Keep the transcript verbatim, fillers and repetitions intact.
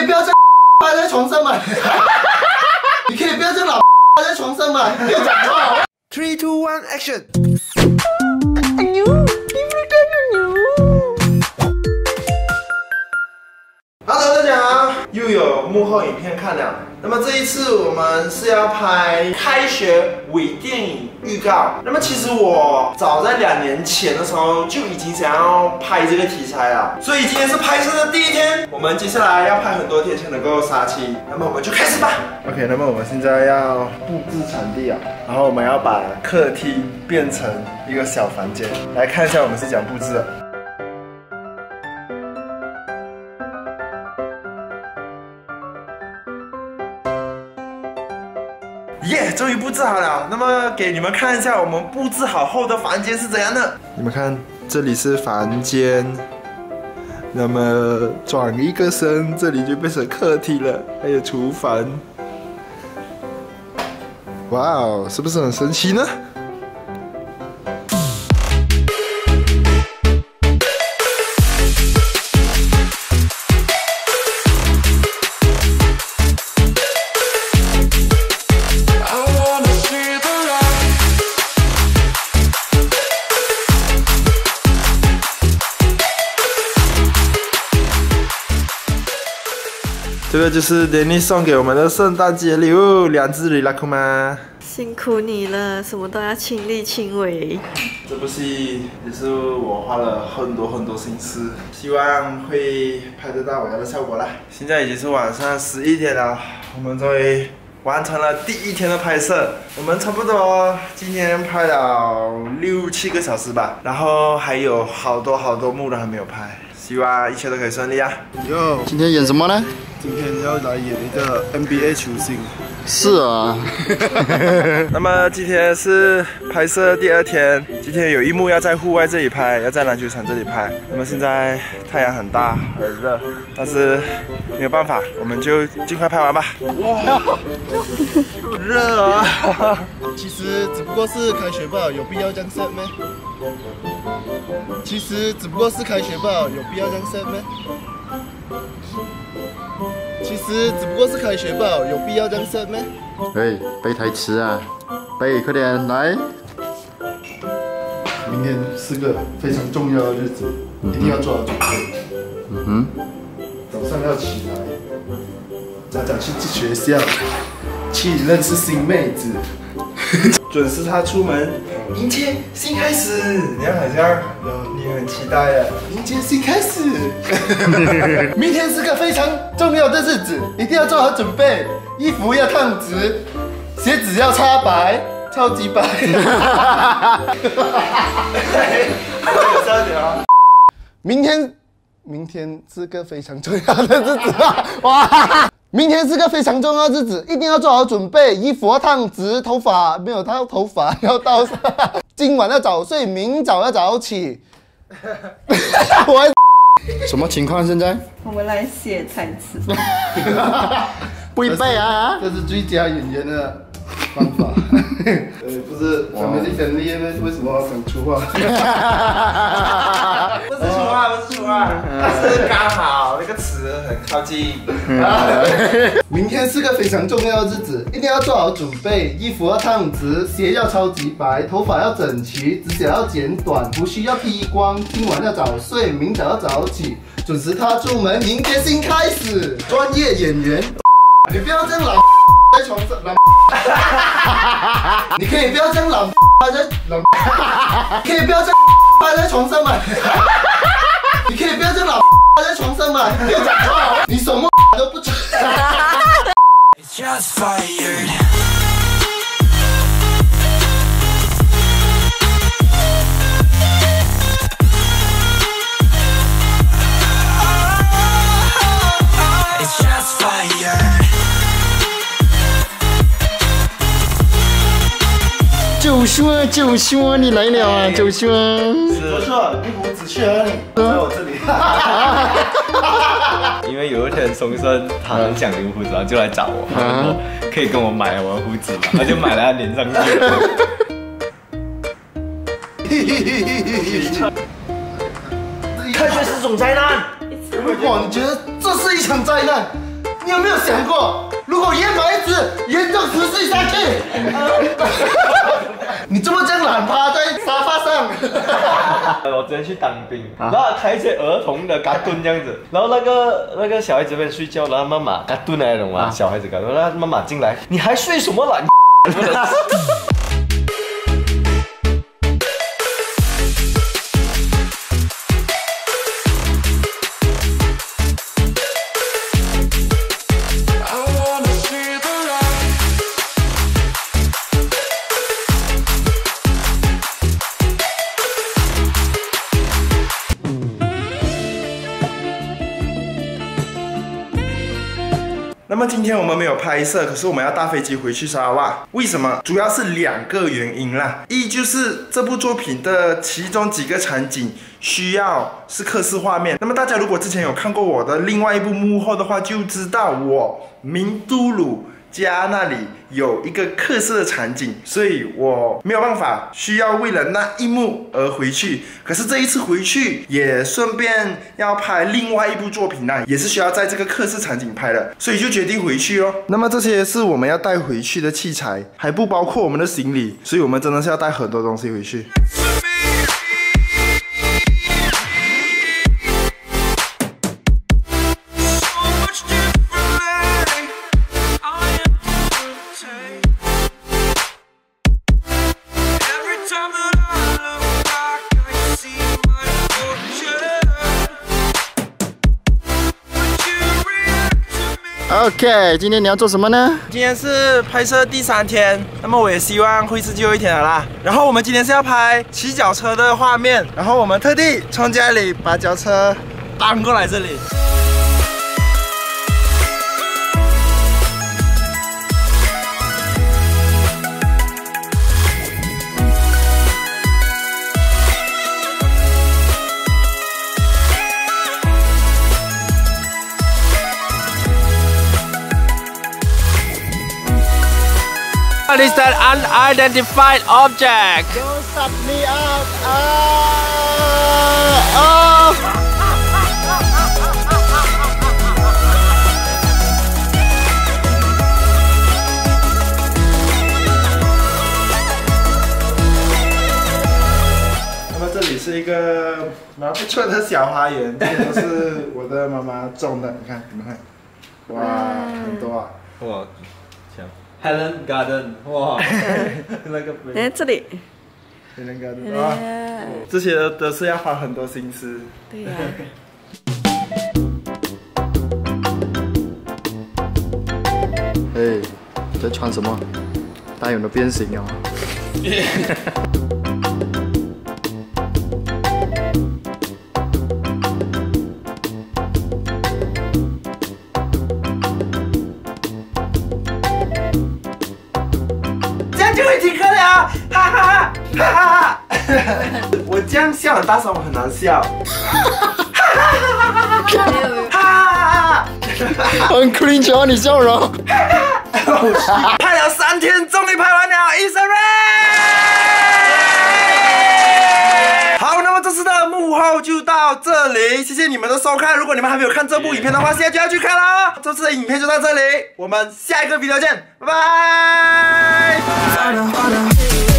不要这样趴在床上吗？你可以不要这样老趴在床上吗？又讲错。Three, two, one, action！ 哎呦，你不干了哟 ！Hello， 大家好，又有幕后影片看了。那么这一次我们是要拍开学伪电影预告。那么其实我早在两年前的时候就已经想要拍这个题材了，所以今天是拍摄的第一天。我们接下来要拍很多天才能够杀青，那么我们就开始吧。OK， 那么我们现在要布置场地啊，然后我们要把客厅变成一个小房间，来看一下我们是怎样布置的。耶， yeah, 终于布置好了。那么给你们看一下我们布置好后的房间是怎样的。你们看，这里是房间，那么转一个身，这里就变成客厅了，还有厨房。哇哦，是不是很神奇呢？这个就是 Danny 送给我们的圣诞节礼物，两只里拉库吗？ 辛苦你了，什么都要亲力亲为。 这部戏也是我花了很多很多心思，希望会拍得到我要的效果啦。现在已经是晚上十一点了，我们终于完成了第一天的拍摄。我们差不多今天拍了六七个小时吧，然后还有好多好多幕都还没有拍，希望一切都可以顺利啊。 哟，今天演什么呢？ 今天要来演一个 N B A 球星。 是啊。 那么今天是拍摄第二天，今天有一幕要在户外这里拍，要在篮球场这里拍。那么现在太阳很大，很热，但是没有办法，我们就尽快拍完吧。哇，热啊！ 其实只不过是开学吧，有必要这样 set 吗？其实只不过是开学吧，有必要这样 set 吗？其实只不过是开学吧，有必要这样 set 吗？ 哎，背台词啊，背，快点来！ 明天是个非常重要的日子，一定要做好准备。 嗯哼。 早上要起来，早早去学校，去认识新妹子。 准时他出门，迎接新开始。你好像你很期待啊， 迎接新开始。明天是个非常重要的日子，一定要做好准备。衣服要烫直，鞋子要擦白，超级白。明天，明天是个非常重要的日子啊！哇！明天是个非常重要的日子，一定要做好准备。衣服要烫直，头发没有烫，头发要到。今晚要早睡，明早要早起。我什么情况？现在？ 我们来写台词。 不会背啊！ 这是最佳演员的方法。呃，不是family friendly吗？为什么要讲粗话？ 不是粗话，不是粗话，是刚好那个词很靠近。 明天是个非常重要的日子，一定要做好准备。衣服要烫直，鞋要超级白，头发要整齐，指甲要剪短，胡须要剃光。今晚要早睡，明早要早起，准时踏出门，迎接新开始。专业演员，你不要这样老在床上老。你可以不要这样老趴在老，可以不要这样趴在床上吗？你可以不要这样老趴在床上吗？又讲错，你什么都不知道。 九兄，九兄，你来了啊，九兄。 不错，一胡子去哪里？在我这里。 因为有一天松生他很想留胡子，然后就来找我，他说可以跟我买我的胡子吗？他就买了他粘上去。 开学是种灾难。 如果你觉得这是一场灾难， 你有没有想过，如果烟霾一直严重持续下去，你这么这样懒趴在沙发上？ 我之前去当兵，然后开一些儿童的嘎顿这样子，然后那个那个小孩子在睡觉，然后妈妈嘎顿那种嘛，小孩子嘎顿，然后妈妈进来，你还睡什么懒？ 那么今天我们没有拍摄，可是我们要搭飞机回去沙拉瓦。为什么？主要是两个原因啦。一就是这部作品的其中几个场景需要是客视画面。那么大家如果之前有看过我的另外一部幕后的话，就知道我明都鲁家那里有一个客视的场景，所以我没有办法，需要为了那一幕而回去。可是这一次回去也顺便要拍另外一部作品呢，也是需要在这个客视场景拍的，所以就决定回去哦。那么这些是我们要带回去的器材，还不包括我们的行李，所以我们真的是要带很多东西回去。 OK， 今天你要做什么呢？ 今天是拍摄第三天，那么我也希望会是最后一天了啦。然后我们今天是要拍骑脚车的画面，然后我们特地从家里把脚车搬过来这里。 What is that unidentified object? Don't stop me up! Ah! Oh! 那么这里是一个蛮不错的小花园，这些都是我的妈妈种的，你看，你们看，哇，很多啊！ 哇，强 ！Helen Garden， 哇，那个哎，这里。 Helen Garden 啊，这些都是要花很多心思。 对呀。 哎，你在穿什么？大勇的变形哦。 就会停课了，哈哈哈哈哈哈！我这样笑很大声，我很难笑。哈哈哈哈哈哈！ 很 cringe 啊，你笑容。 拍了三天，终于拍完了 ，It's a wrap！ 好，那么这次的幕后就到这里，谢谢你们的收看。如果你们还没有看这部影片的话，现在就要去看啦。这次的影片就到这里，我们下一个video见，拜拜。